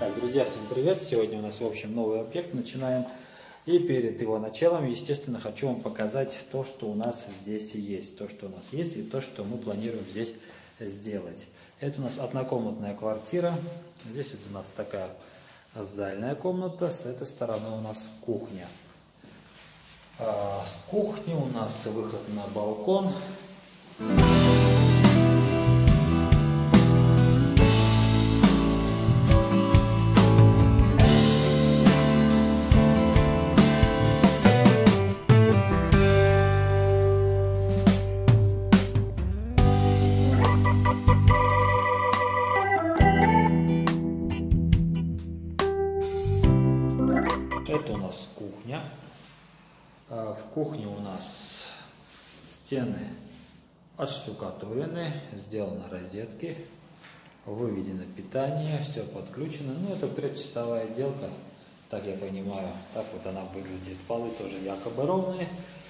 Так, друзья, всем привет! Сегодня у нас, в общем, новый объект начинаем. И перед его началом, естественно, хочу вам показать то, что у нас здесь есть. То, что у нас есть, и то, что мы планируем здесь сделать. Это у нас однокомнатная квартира. Здесь вот у нас такая зальная комната. С этой стороны у нас кухня. С кухни у нас выход на балкон. Это у нас кухня. В кухне у нас стены отштукатурены, сделаны розетки, выведено питание, все подключено. Ну, это предчистовая отделка, так я понимаю, так вот она выглядит. Полы тоже якобы ровные.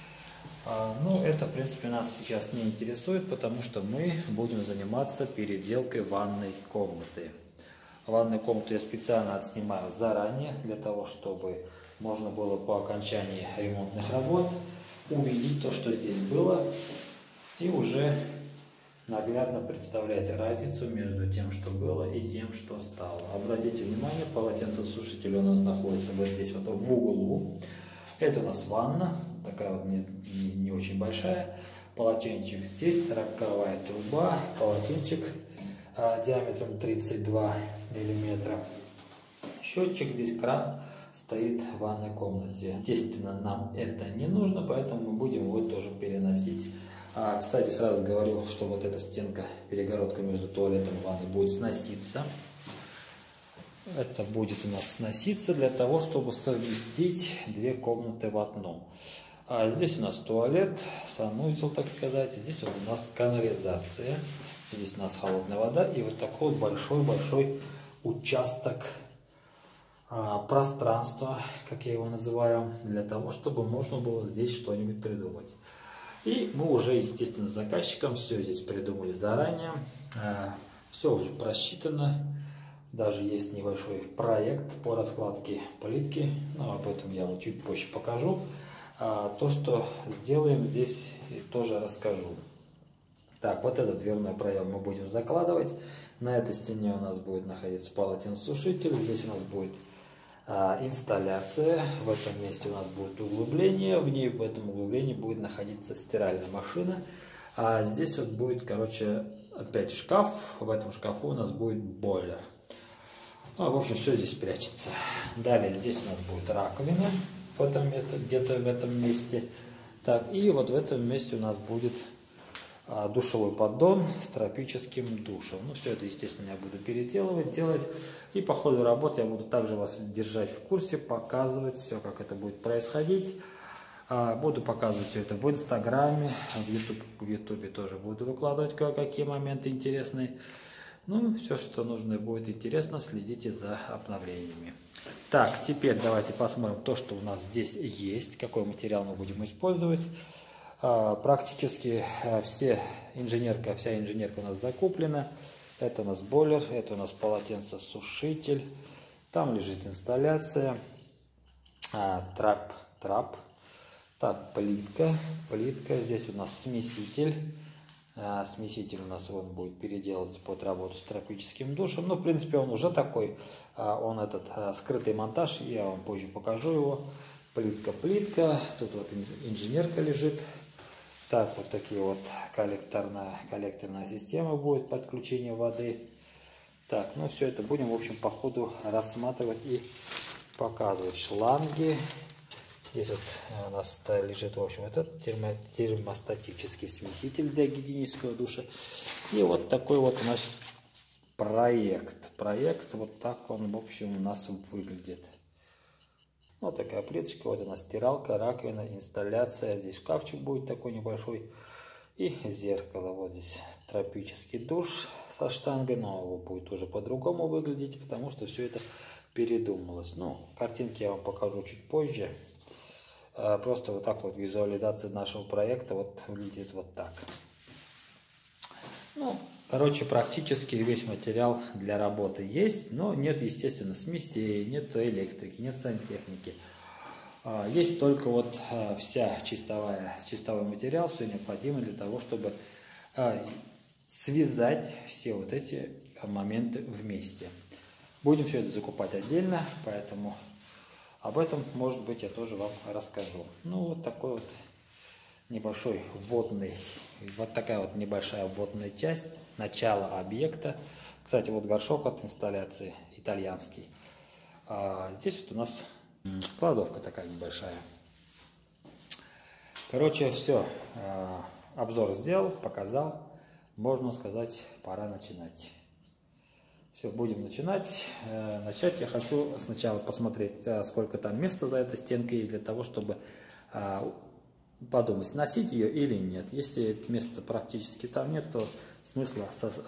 Ну, это, в принципе, нас сейчас не интересует, потому что мы будем заниматься переделкой ванной комнаты. Ванную комнату я специально отснимаю заранее, для того, чтобы можно было по окончании ремонтных работ увидеть то, что здесь было, и уже наглядно представлять разницу между тем, что было, и тем, что стало. Обратите внимание, полотенцесушитель у нас находится вот здесь вот в углу. Это у нас ванна, такая вот не очень большая. Полотенчик здесь, 40-я труба, полотенчик диаметром 32 миллиметра. Счетчик здесь, кран стоит в ванной комнате. Естественно, нам это не нужно, поэтому мы будем его тоже переносить. Кстати, сразу говорю, что вот эта стенка, перегородка между туалетом и ванной будет сноситься. Это будет у нас сноситься для того, чтобы совместить две комнаты в одну. Здесь у нас туалет, санузел, так сказать. Здесь вот у нас канализация. Здесь у нас холодная вода и вот такой вот большой-большой участок пространства, как я его называю, для того, чтобы можно было здесь что-нибудь придумать. И мы уже, естественно, с заказчиком все здесь придумали заранее. Все уже просчитано. Даже есть небольшой проект по раскладке плитки, но об этом я вам чуть позже покажу. То, что сделаем здесь, тоже расскажу. Так, вот этот дверной проем мы будем закладывать. На этой стене у нас будет находиться полотенцесушитель. Здесь у нас будет инсталляция. В этом месте у нас будет углубление. В этом углублении будет находиться стиральная машина. А здесь вот будет, короче, опять шкаф. В этом шкафу у нас будет бойлер. В общем, все здесь прячется. Далее здесь у нас будет раковина. Где-то в этом месте. Так, и вот в этом месте у нас будет душевой поддон с тропическим душем. Ну, все это, естественно, я буду переделывать, делать. И по ходу работы я буду также вас держать в курсе, показывать все, как это будет происходить. Буду показывать все это в Инстаграме, в Ютубе тоже буду выкладывать кое-какие моменты интересные. Ну, все, что нужно будет интересно, следите за обновлениями. Так, теперь давайте посмотрим то, что у нас здесь есть, какой материал мы будем использовать. Практически вся инженерка у нас закуплена. Это у нас бойлер, это у нас полотенцесушитель. Там лежит инсталляция, трап. Так, плитка. Здесь у нас смеситель. Смеситель у нас вот будет переделываться под работу с тропическим душем. Ну, в принципе, он уже такой. Он этот скрытый монтаж, я вам позже покажу его. Плитка. Тут вот инженерка лежит. Так, вот такие вот коллекторная система будет подключения воды. Так, ну все это будем, в общем, по ходу рассматривать и показывать. Шланги. Здесь вот у нас лежит, в общем, этот термостатический смеситель для гигиенического душа. И вот такой вот у нас проект. Вот так он, в общем, у нас выглядит. Вот такая плиточка, вот у нас стиралка, раковина, инсталляция. Здесь шкафчик будет такой небольшой. И зеркало. Вот здесь тропический душ со штангой. Но его будет уже по-другому выглядеть, потому что все это передумалось. Ну, картинки я вам покажу чуть позже. Просто вот так вот визуализация нашего проекта вот выглядит вот так. Ну, Короче, практически весь материал для работы есть, но нет, естественно, смесей, нет электрики, нет сантехники. Есть только вот вся чистовой материал, все необходимое для того, чтобы связать все вот эти моменты вместе. Будем все это закупать отдельно, поэтому об этом, может быть, я тоже вам расскажу. Ну, вот такой вот небольшой вводный, вот такая вот небольшая вводная часть, начало объекта. Кстати, вот горшок от инсталляции итальянский. Здесь вот у нас кладовка такая небольшая. Короче, все, обзор сделал, показал. Можно сказать, пора начинать. Все, будем начинать. Начать я хочу сначала посмотреть, сколько там места за этой стенкой есть, для того, чтобы подумать, сносить ее или нет. Если места практически там нет, то смысла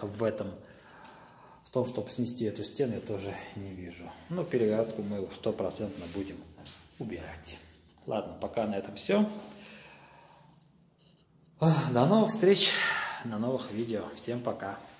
в том, чтобы снести эту стену, я тоже не вижу. Но перегородку мы 100% будем убирать. Ладно, пока на этом все. До новых встреч, на новых видео. Всем пока.